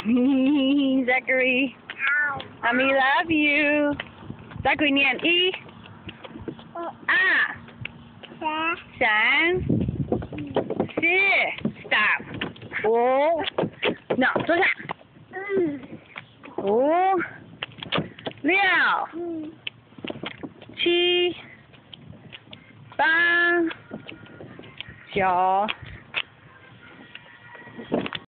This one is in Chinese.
Zachary, Mommy love you. Zachary 念1、2、3、4 ，stop。5，no， 坐下。5、6、7、8、9。